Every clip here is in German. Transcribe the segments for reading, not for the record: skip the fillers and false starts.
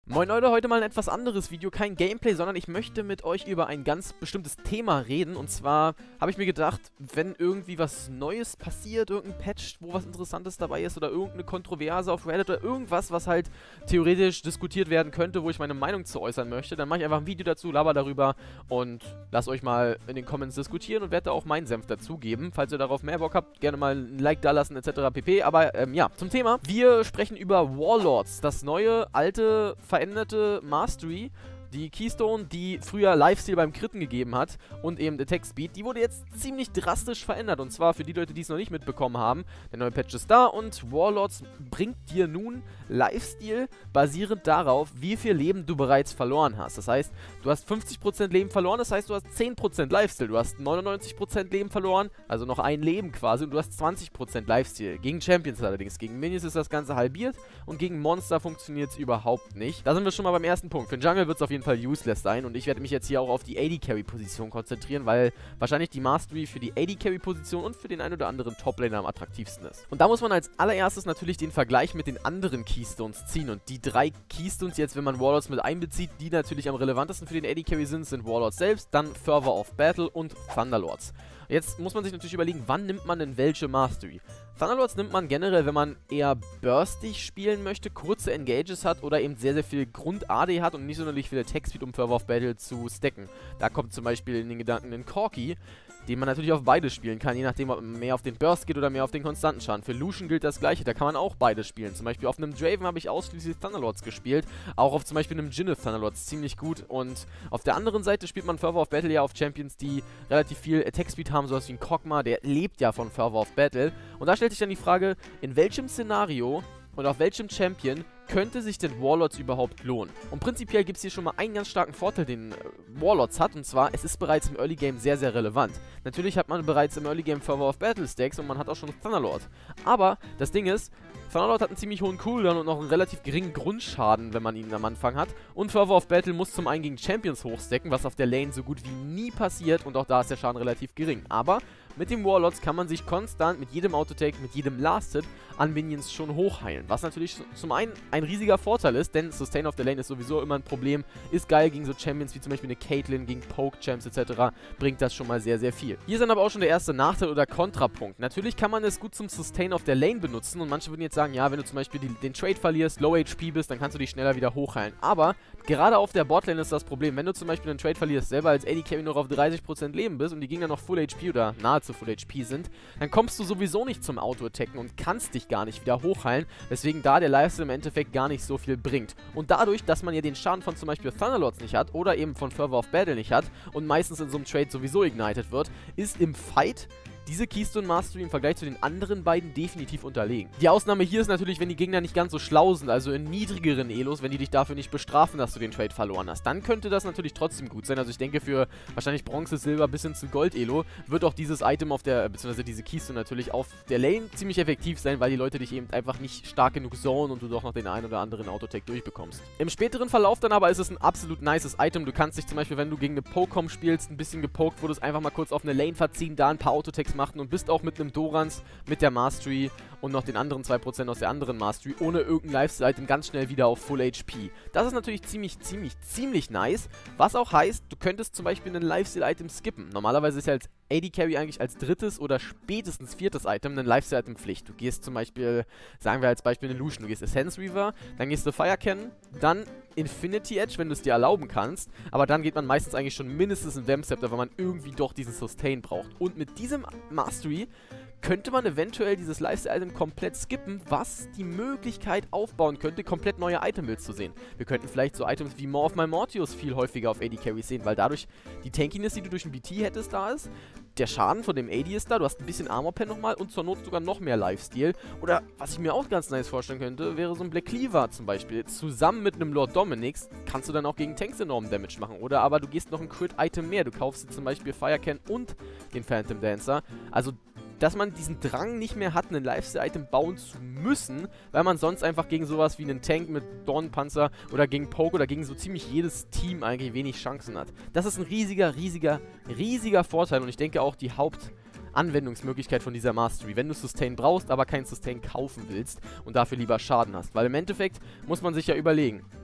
Moin Leute, heute mal ein etwas anderes Video, kein Gameplay, sondern ich möchte mit euch über ein ganz bestimmtes Thema reden. Und zwar habe ich mir gedacht, wenn irgendwie was Neues passiert, irgendein Patch, wo was Interessantes dabei ist oder irgendeine Kontroverse auf Reddit oder irgendwas, was halt theoretisch diskutiert werden könnte, wo ich meine Meinung zu äußern möchte, dann mache ich einfach ein Video dazu, laber darüber und lasst euch mal in den Comments diskutieren und werde da auch meinen Senf dazugeben. Falls ihr darauf mehr Bock habt, gerne mal ein Like da lassen etc. pp. Aber ja, zum Thema. Wir sprechen über Warlords, das neue, alte, veränderte Mastery, die Keystone, die früher Lifesteal beim Critten gegeben hat und eben Attack Speed, die wurde jetzt ziemlich drastisch verändert. Und zwar für die Leute, die es noch nicht mitbekommen haben, der neue Patch ist da und Warlords bringt dir nun Lifesteal basierend darauf, wie viel Leben du bereits verloren hast. Das heißt, du hast 50% Leben verloren, das heißt, du hast 10% Lifesteal. Du hast 99% Leben verloren, also noch ein Leben quasi, und du hast 20% Lifesteal. Gegen Champions allerdings. Gegen Minions ist das Ganze halbiert und gegen Monster funktioniert es überhaupt nicht. Da sind wir schon mal beim ersten Punkt. Für den Jungle wird es auf jeden Fall useless sein und ich werde mich jetzt hier auch auf die AD-Carry-Position konzentrieren, weil wahrscheinlich die Mastery für die AD-Carry-Position und für den ein oder anderen Top-Laner am attraktivsten ist. Und da muss man als allererstes natürlich den Vergleich mit den anderen Keystones ziehen und die drei Keystones jetzt, wenn man Warlords mit einbezieht, die natürlich am relevantesten für den AD-Carry sind Warlords selbst, dann Fervor of Battle und Thunderlords. Jetzt muss man sich natürlich überlegen, wann nimmt man denn welche Mastery? Thunderlords nimmt man generell, wenn man eher burstig spielen möchte, kurze Engages hat oder eben sehr, sehr viel Grund-AD hat und nicht sonderlich viel Attack-Speed, um Fervor of Battle zu stacken. Da kommt zum Beispiel in den Gedanken ein Corki, den man natürlich auf beide spielen kann, je nachdem, ob man mehr auf den Burst geht oder mehr auf den konstanten Schaden. Für Lucian gilt das gleiche, da kann man auch beide spielen. Zum Beispiel auf einem Draven habe ich ausschließlich Thunderlords gespielt, auch auf zum Beispiel einem Jineth Thunderlords ziemlich gut. Und auf der anderen Seite spielt man Fervor of Battle ja auf Champions, die relativ viel Attack-Speed haben, sowas wie ein Kog'Maw, der lebt ja von Fervor of Battle. Und da stellt sich dann die Frage, in welchem Szenario und auf welchem Champion könnte sich denn Warlords überhaupt lohnen? Und prinzipiell gibt es hier schon mal einen ganz starken Vorteil, den Warlords hat, und zwar, es ist bereits im Early Game sehr, sehr relevant. Natürlich hat man bereits im Early Game Fervor of Battle Stacks und man hat auch schon Thunderlord. Aber das Ding ist, Thunderlord hat einen ziemlich hohen Cooldown und noch einen relativ geringen Grundschaden, wenn man ihn am Anfang hat. Und Fervor of Battle muss zum einen gegen Champions hochstacken, was auf der Lane so gut wie nie passiert und auch da ist der Schaden relativ gering. Aber mit dem Warlords kann man sich konstant mit jedem Autotake, mit jedem Last-Hit an Minions schon hochheilen. Was natürlich zum einen ein riesiger Vorteil ist, denn Sustain auf der Lane ist sowieso immer ein Problem. Ist geil gegen so Champions wie zum Beispiel eine Caitlyn, gegen Poke-Champs etc. Bringt das schon mal sehr, sehr viel. Hier ist dann aber auch schon der erste Nachteil oder Kontrapunkt. Natürlich kann man es gut zum Sustain auf der Lane benutzen und manche würden jetzt sagen, ja, wenn du zum Beispiel den Trade verlierst, Low HP bist, dann kannst du dich schneller wieder hochheilen. Aber gerade auf der Botlane ist das Problem, wenn du zum Beispiel einen Trade verlierst, selber als AD Carry noch auf 30% Leben bist und die Gegner noch Full HP oder nahezu Full HP sind, dann kommst du sowieso nicht zum Auto-Attacken und kannst dich gar nicht wieder hochheilen, weswegen da der Lifesteal im Endeffekt gar nicht so viel bringt. Und dadurch, dass man ja den Schaden von zum Beispiel Thunderlords nicht hat oder eben von Fervor of Battle nicht hat und meistens in so einem Trade sowieso ignited wird, ist im Fight diese Keystone Mastery im Vergleich zu den anderen beiden definitiv unterlegen. Die Ausnahme hier ist natürlich, wenn die Gegner nicht ganz so schlau sind, also in niedrigeren Elos, wenn die dich dafür nicht bestrafen, dass du den Trade verloren hast. Dann könnte das natürlich trotzdem gut sein. Also ich denke, für wahrscheinlich Bronze, Silber bis hin zu Gold-Elo wird auch dieses Item auf der, beziehungsweise diese Keystone natürlich auf der Lane ziemlich effektiv sein, weil die Leute dich eben einfach nicht stark genug zonen und du doch noch den einen oder anderen Autotake durchbekommst. Im späteren Verlauf dann aber ist es ein absolut nices Item. Du kannst dich zum Beispiel, wenn du gegen eine Poke-Com spielst, ein bisschen gepokt wurdest, einfach mal kurz auf eine Lane verziehen, da ein paar Autotakes machen und bist auch mit einem Dorans, mit der Mastery und noch den anderen 2% aus der anderen Mastery ohne irgendein Lifesteal-Item ganz schnell wieder auf Full HP. Das ist natürlich ziemlich nice, was auch heißt, du könntest zum Beispiel ein Lifesteal-Item skippen. Normalerweise ist ja als AD Carry eigentlich als drittes oder spätestens viertes Item ein Lifesteal-Item Pflicht. Du gehst zum Beispiel, sagen wir als Beispiel eine Lucian, du gehst Essence Reaver, dann gehst du Fire Cannon, dann Infinity Edge, wenn du es dir erlauben kannst, aber dann geht man meistens eigentlich schon mindestens in Vamp Scepter, weil man irgendwie doch diesen Sustain braucht. Und mit diesem Mastery könnte man eventuell dieses Lifestyle-Item komplett skippen, was die Möglichkeit aufbauen könnte, komplett neue Item-Builds zu sehen. Wir könnten vielleicht so Items wie More of My Mortius viel häufiger auf AD-Carries sehen, weil dadurch die Tankiness, die du durch den BT hättest, da ist, der Schaden von dem AD ist da, du hast ein bisschen Armor-Pen nochmal und zur Not sogar noch mehr Lifesteal. Oder, was ich mir auch ganz nice vorstellen könnte, wäre so ein Black Cleaver zum Beispiel. Zusammen mit einem Lord Dominix kannst du dann auch gegen Tanks enormen Damage machen. Oder aber du gehst noch ein Crit-Item mehr, du kaufst dir zum Beispiel Fire Can und den Phantom Dancer. Also dass man diesen Drang nicht mehr hat, ein Lifesteal-Item bauen zu müssen, weil man sonst einfach gegen sowas wie einen Tank mit Dornenpanzer oder gegen Poke oder gegen so ziemlich jedes Team eigentlich wenig Chancen hat. Das ist ein riesiger Vorteil und ich denke auch die Anwendungsmöglichkeit von dieser Mastery, wenn du Sustain brauchst, aber kein Sustain kaufen willst und dafür lieber Schaden hast. Weil im Endeffekt muss man sich ja überlegen,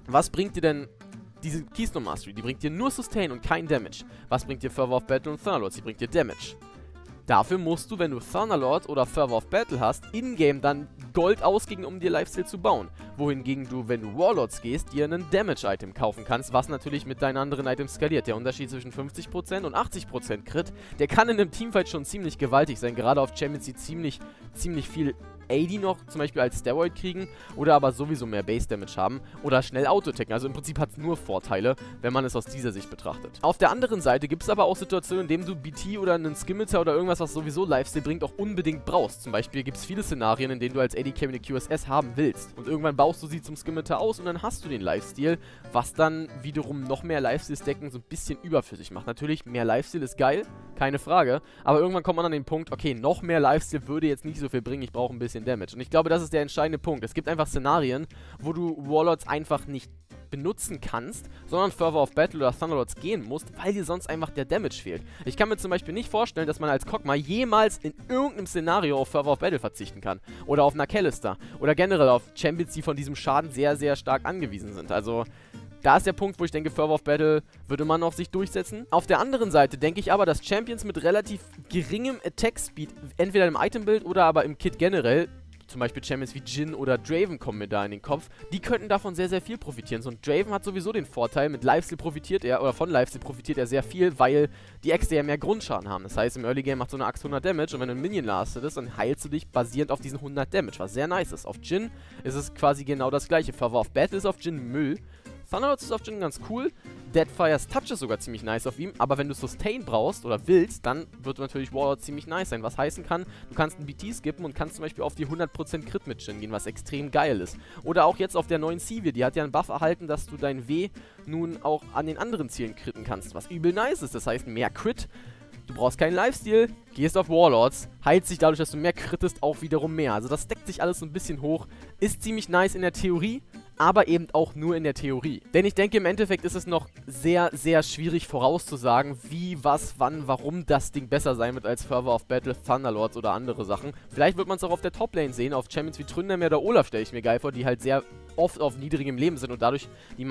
Was bringt dir denn diese Keystone Mastery? Die bringt dir nur Sustain und kein Damage. Was bringt dir Fervor of Battle und Thunderlord? Sie bringt dir Damage. Dafür musst du, wenn du Thunderlord oder Fervor of Battle hast, in-game dann Gold ausgeben, um dir Lifesteal zu bauen. Wohingegen du, wenn du Warlords gehst, dir einen Damage-Item kaufen kannst, was natürlich mit deinen anderen Items skaliert. Der Unterschied zwischen 50% und 80% Crit, der kann in einem Teamfight schon ziemlich gewaltig sein. Gerade auf Champions, die ziemlich viel AD noch zum Beispiel als Steroid kriegen oder aber sowieso mehr Base-Damage haben oder schnell Auto-Tacken. Also im Prinzip hat es nur Vorteile, wenn man es aus dieser Sicht betrachtet. Auf der anderen Seite gibt es aber auch Situationen, in denen du BT oder einen Skimitar oder irgendwas, was sowieso Lifesteal bringt, auch unbedingt brauchst. Zum Beispiel gibt es viele Szenarien, in denen du als AD-Carry eine QSS haben willst. Und irgendwann baust du sie zum Skimitar aus und dann hast du den Lifesteal, was dann wiederum noch mehr Lifesteal-Stacken so ein bisschen überflüssig macht. Natürlich, mehr Lifesteal ist geil, keine Frage, aber irgendwann kommt man an den Punkt, okay, noch mehr Lifesteal würde jetzt nicht so viel bringen, ich brauche ein bisschen Damage. Und ich glaube, das ist der entscheidende Punkt. Es gibt einfach Szenarien, wo du Warlords einfach nicht benutzen kannst, sondern Fervor of Battle oder Thunderlords gehen musst, weil dir sonst einfach der Damage fehlt. Ich kann mir zum Beispiel nicht vorstellen, dass man als Kog'Maw jemals in irgendeinem Szenario auf Fervor of Battle verzichten kann. Oder auf Nakalister. Oder generell auf Champions, die von diesem Schaden sehr, sehr stark angewiesen sind. Also da ist der Punkt, wo ich denke, Fervor of Battle würde man noch sich durchsetzen. Auf der anderen Seite denke ich aber, dass Champions mit relativ geringem Attack Speed, entweder im Item-Build oder aber im Kit generell, zum Beispiel Champions wie Jhin oder Draven kommen mir da in den Kopf, die könnten davon sehr, sehr viel profitieren. So ein Draven hat sowieso den Vorteil, mit Lifesteal profitiert er, oder von Lifesteal profitiert er sehr viel, weil die Äxte ja mehr Grundschaden haben. Das heißt, im Early Game macht so eine Axt 100 Damage und wenn du einen Minion lastest, dann heilst du dich basierend auf diesen 100 Damage, was sehr nice ist. Auf Jhin ist es quasi genau das gleiche. Fervor of Battle ist auf Jhin Müll. Thunderlord ist auf Jhin ganz cool. Deadfire's Touch ist sogar ziemlich nice auf ihm, aber wenn du Sustain brauchst oder willst, dann wird natürlich Warlord ziemlich nice sein. Was heißen kann, du kannst einen BT skippen und kannst zum Beispiel auf die 100% Crit mit Jhin gehen, was extrem geil ist. Oder auch jetzt auf der neuen Sivir, die hat ja einen Buff erhalten, dass du dein W nun auch an den anderen Zielen critten kannst, was übel nice ist. Das heißt, mehr Crit. Du brauchst keinen Lifesteal, gehst auf Warlords, heilt sich dadurch, dass du mehr crittest, auch wiederum mehr. Also das deckt sich alles so ein bisschen hoch, ist ziemlich nice in der Theorie, aber eben auch nur in der Theorie. Denn ich denke, im Endeffekt ist es noch sehr, sehr schwierig vorauszusagen, wie, was, wann, warum das Ding besser sein wird als Fervor of Battle, Thunderlords oder andere Sachen. Vielleicht wird man es auch auf der Toplane sehen, auf Champions wie Tryndamere oder Olaf stelle ich mir geil vor, die halt sehr oft auf niedrigem Leben sind und dadurch die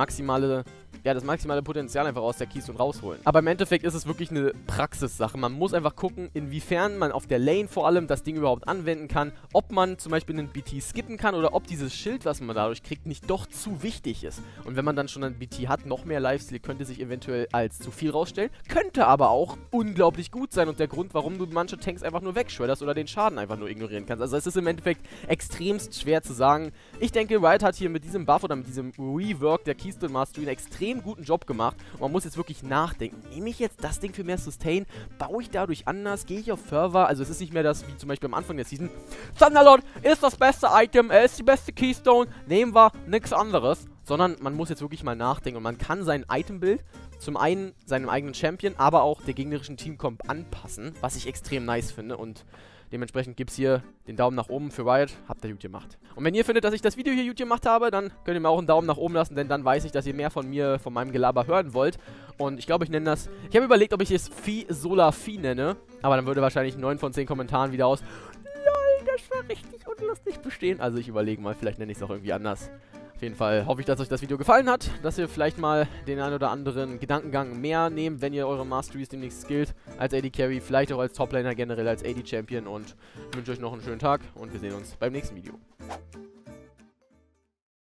das maximale Potenzial einfach aus der Keystone rausholen. Aber im Endeffekt ist es wirklich eine Praxissache. Man muss einfach gucken, inwiefern man auf der Lane vor allem das Ding überhaupt anwenden kann, ob man zum Beispiel einen BT skippen kann oder ob dieses Schild, was man dadurch kriegt, nicht doch zu wichtig ist. Und wenn man dann schon einen BT hat, noch mehr Lifesteal könnte sich eventuell als zu viel rausstellen, könnte aber auch unglaublich gut sein und der Grund, warum du manche Tanks einfach nur wegschredderst oder den Schaden einfach nur ignorieren kannst. Also es ist im Endeffekt extremst schwer zu sagen. Ich denke, Riot hat hier mit diesem Buff oder mit diesem Rework der Keystone Mastery einen extrem guten Job gemacht und man muss jetzt wirklich nachdenken. Nehme ich jetzt das Ding für mehr Sustain? Baue ich dadurch anders? Gehe ich auf Fervor? Also es ist nicht mehr das, wie zum Beispiel am Anfang der Season. Thunderlord ist das beste Item, er ist die beste Keystone, nehmen wir nichts anderes. Sondern man muss jetzt wirklich mal nachdenken und man kann sein Item-Bild zum einen seinem eigenen Champion, aber auch der gegnerischen Teamcomp anpassen, was ich extrem nice finde und dementsprechend gibt es hier den Daumen nach oben für Riot, habt ihr gut gemacht. Und wenn ihr findet, dass ich das Video hier gut gemacht habe, dann könnt ihr mir auch einen Daumen nach oben lassen, denn dann weiß ich, dass ihr mehr von mir, von meinem Gelaber hören wollt. Und ich glaube, ich nenne das, ich habe überlegt, ob ich es Vieh Solar Vieh nenne, aber dann würde wahrscheinlich 9 von 10 Kommentaren wieder aus, lol, das war richtig unlustig bestehen. Also ich überlege mal, vielleicht nenne ich es auch irgendwie anders. Auf jeden Fall hoffe ich, dass euch das Video gefallen hat, dass ihr vielleicht mal den ein oder anderen Gedankengang mehr nehmt, wenn ihr eure Masteries demnächst skillt, als AD Carry, vielleicht auch als Toplaner generell, als AD Champion und ich wünsche euch noch einen schönen Tag und wir sehen uns beim nächsten Video.